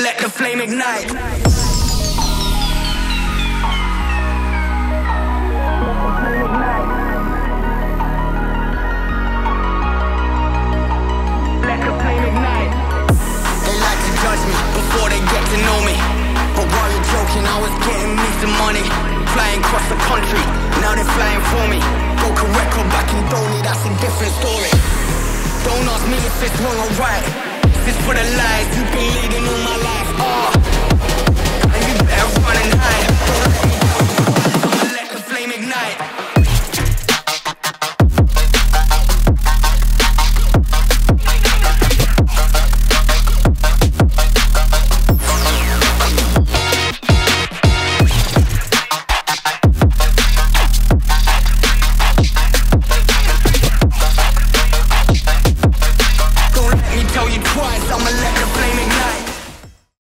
Let the flame ignite. Judge me before they get to know me. But while you're joking, I was getting me some money. Flying across the country, now they're flying for me. Broke a record back in Donny, that's a different story. Don't ask me if it's wrong or right. This for the lies you've been leading all my life.